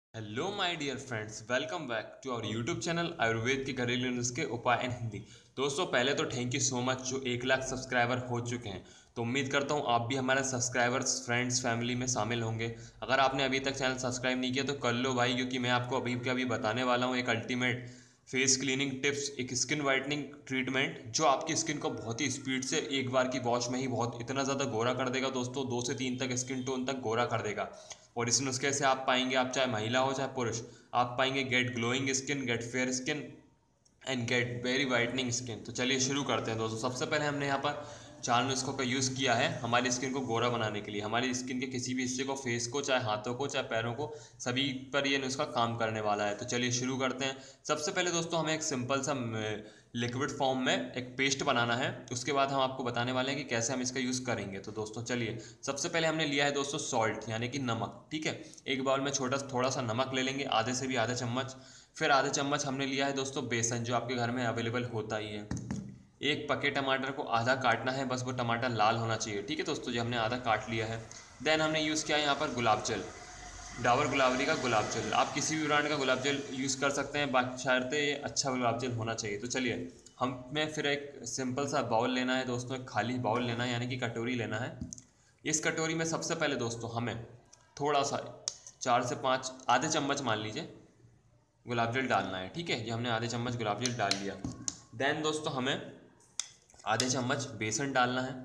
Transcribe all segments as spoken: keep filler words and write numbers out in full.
Hello my dear friends, welcome back to our YouTube channel Ayurveda के घरेलू नुस्खे उपाय एंड हिंदी। दोस्तों पहले तो थैंक यू सो मच जो एक लाख सब्सक्राइबर हो चुके हैं। तो उम्मीद करता हूँ आप भी हमारे सब्सक्राइबर्स फ्रेंड्स फैमिली में शामिल होंगे। अगर आपने अभी तक चैनल सब्सक्राइब नहीं किया तो कर लो भाई, क्योंकि मैं आपको अभी के अभी बताने वाला हूँ एक अल्टीमेट फेस क्लीनिंग टिप्स, एक स्किन वाइटनिंग ट्रीटमेंट जो आपकी स्किन को बहुत ही स्पीड से एक बार की वॉश में ही बहुत इतना ज़्यादा गोरा कर देगा। दोस्तों दो से तीन तक स्किन टोन तक गोरा कर देगा। और इस नुस्खे से आप पाएंगे, आप चाहे महिला हो चाहे पुरुष, आप पाएंगे get glowing skin, get fair skin and get very whitening skin. तो चलिए शुरू करते हैं दोस्तों। सबसे पहले हमने यहाँ पर चार नुस्खों का यूज़ किया है हमारी स्किन को गोरा बनाने के लिए। हमारी स्किन के किसी भी हिस्से को, फेस को, चाहे हाथों को चाहे पैरों को, सभी पर ये नुस्खा काम करने वाला है। तो चलिए शुरू करते हैं। सबसे पहले दोस्तों हमें एक सिंपल सा लिक्विड फॉर्म में एक पेस्ट बनाना है। उसके बाद हम आपको बताने वाले हैं कि कैसे हम इसका यूज़ करेंगे। तो दोस्तों चलिए, सबसे पहले हमने लिया है दोस्तों सॉल्ट यानी कि नमक। ठीक है, एक बाउल में छोटा थोड़ा सा नमक ले लेंगे, आधे से भी आधा चम्मच। फिर आधे चम्मच हमने लिया है दोस्तों बेसन, जो आपके घर में अवेलेबल होता ही है। एक पके टमाटर को आधा काटना है, बस वो टमाटर लाल होना चाहिए। ठीक है दोस्तों, जो हमने आधा काट लिया है। देन हमने यूज़ किया है यहाँ पर गुलाब जल, डाबर गुलाबरी का गुलाब जल। आप किसी भी ब्रांड का गुलाब जल यूज़ कर सकते हैं, बाकी शायद ये अच्छा गुलाब जल होना चाहिए। तो चलिए, हमें फिर एक सिंपल सा बाउल लेना है दोस्तों, एक खाली बाउल लेना है यानी कि कटोरी लेना है। इस कटोरी में सबसे पहले दोस्तों हमें थोड़ा सा, चार से पाँच, आधे चम्मच मान लीजिए, गुलाब जल डालना है। ठीक है, ये हमने आधे चम्मच गुलाब जल डाल लिया। देन दोस्तों हमें आधे चम्मच बेसन डालना है।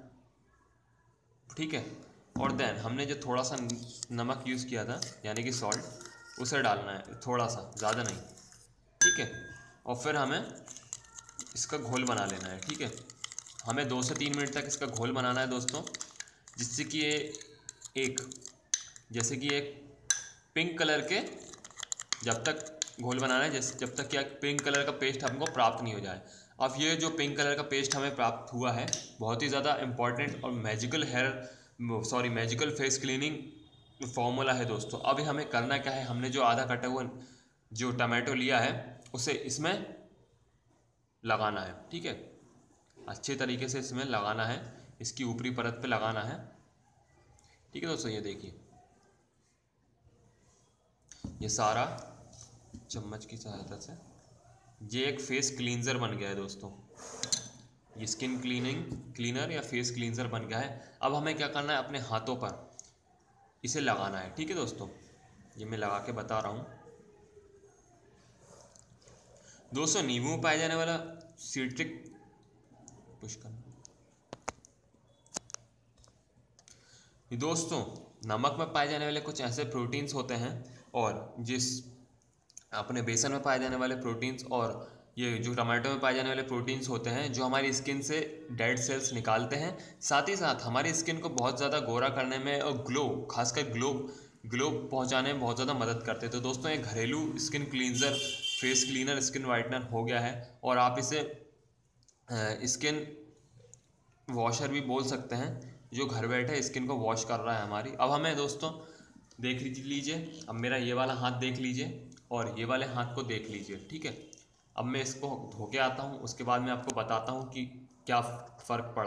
ठीक है, और देन हमने जो थोड़ा सा नमक यूज़ किया था यानी कि सॉल्ट, उसे डालना है थोड़ा सा, ज़्यादा नहीं। ठीक है, और फिर हमें इसका घोल बना लेना है। ठीक है, हमें दो से तीन मिनट तक इसका घोल बनाना है दोस्तों, जिससे कि ये एक, जैसे कि एक पिंक कलर के, जब तक घोल बनाना है जैसे जब तक क्या पिंक कलर का पेस्ट हमको प्राप्त नहीं हो जाए। अब ये जो पिंक कलर का पेस्ट हमें प्राप्त हुआ है, बहुत ही ज़्यादा इंपॉर्टेंट और magical hair sorry magical face cleaning formula है दोस्तों। अब हमें करना क्या है, हमने जो आधा कटा हुआ जो टमाटो लिया है उसे इसमें लगाना है। ठीक है, अच्छे तरीके से इसमें लगाना है, इसकी ऊपरी परत पे लगाना है। ठीक है दोस्तों, ये देखिए, ये सारा चम्मच की सहायता से ये एक फेस क्लींजर बन गया है दोस्तों। ये स्किन क्लीनिंग क्लीनर या फेस क्लींजर बन गया है। अब हमें क्या करना है, अपने हाथों पर इसे लगाना है। ठीक है दोस्तों, ये मैं लगा के बता रहा हूँ दोस्तों। नींबू में पाया जाने वाला सिट्रिक पुश करना दोस्तों, नमक में पाए जाने वाले कुछ ऐसे प्रोटीन्स होते हैं, और जिस अपने बेसन में पाए जाने वाले प्रोटीन्स और ये जो टमाटो में पाए जाने वाले प्रोटीन्स होते हैं, जो हमारी स्किन से डेड सेल्स निकालते हैं, साथ ही साथ हमारी स्किन को बहुत ज़्यादा गोरा करने में और ग्लो, खासकर ग्लो ग्लो पहुंचाने में बहुत ज़्यादा मदद करते हैं। तो दोस्तों एक घरेलू skin cleanser, face cleaner, skin whitener हो गया है, और आप इसे स्किन वॉशर भी बोल सकते हैं, जो घर बैठे स्किन को वॉश कर रहा है हमारी। अब हमें दोस्तों देख लीजिए, अब मेरा ये वाला हाथ देख लीजिए और ये वाले हाथ को देख लीजिए। ठीक है, अब मैं इसको धो के आता हूँ, उसके बाद मैं आपको बताता हूँ कि क्या फ़र्क पड़ा।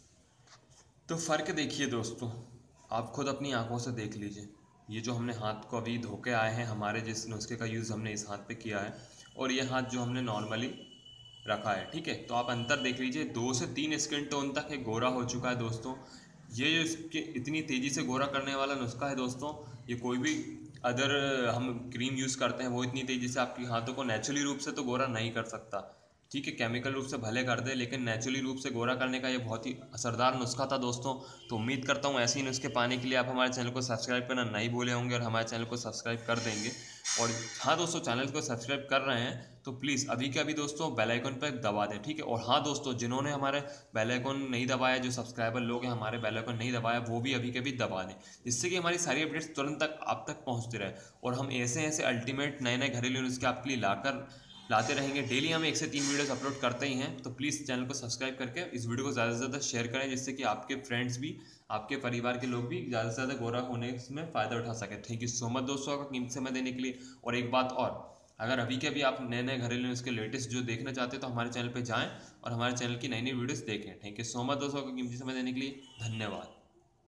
तो फ़र्क देखिए दोस्तों, आप खुद अपनी आंखों से देख लीजिए। ये जो हमने हाथ को अभी धो के आए हैं, हमारे जिस नुस्खे का यूज़ हमने इस हाथ पे किया है, और ये हाथ जो हमने नॉर्मली रखा है। ठीक है, तो आप अंतर देख लीजिए, दो से तीन स्किन टोन तक ये गोरा हो चुका है दोस्तों। ये जो इसके इतनी तेज़ी से गोरा करने वाला नुस्खा है दोस्तों, ये कोई भी अदर हम क्रीम यूज़ करते हैं वो इतनी तेज़ी से आपकी हाथों को नेचुरली रूप से तो गोरा नहीं कर सकता। ठीक है, केमिकल रूप से भले कर दे, लेकिन नेचुरली रूप से गोरा करने का ये बहुत ही असरदार नुस्खा था दोस्तों। तो उम्मीद करता हूँ ऐसे ही नुस्खे पाने के लिए आप हमारे चैनल को सब्सक्राइब करना नहीं भूले होंगे और हमारे चैनल को सब्सक्राइब कर देंगे। और हाँ दोस्तों, चैनल को सब्सक्राइब कर रहे हैं तो प्लीज़ अभी के अभी दोस्तों बेल आइकन पर दबा दें। ठीक है, और हाँ दोस्तों, जिन्होंने हमारे बेल आइकन नहीं दबाया, जो सब्सक्राइबर लोग हैं हमारे बेल आइकन नहीं दबाया, वो भी अभी के अभी दबा दें, जिससे कि हमारी सारी अपडेट्स तुरंत तक आप तक पहुँचते रहे, और हम ऐसे ऐसे अल्टीमेट नए नए घरेलू नुस्खे आपके लिए लाकर लाते रहेंगे। डेली हम एक से तीन वीडियोस अपलोड करते ही हैं। तो प्लीज़ चैनल को सब्सक्राइब करके इस वीडियो को ज़्यादा से ज़्यादा शेयर करें, जिससे कि आपके फ्रेंड्स भी, आपके परिवार के लोग भी ज़्यादा से ज़्यादा गोरा होने में फ़ायदा उठा सकें। थैंक यू सो मच दोस्तों का कीमती समय देने के लिए। और एक बात और, अगर अभी के अभी आप नए नए घरेलू नुस्खे लेटेस्ट जो देखना चाहते हैं तो हमारे चैनल पर जाएँ और हमारे चैनल की नई नई वीडियोज़ देखें। थैंक यू सो मच दोस्तों का कीमती समय देने के लिए। धन्यवाद।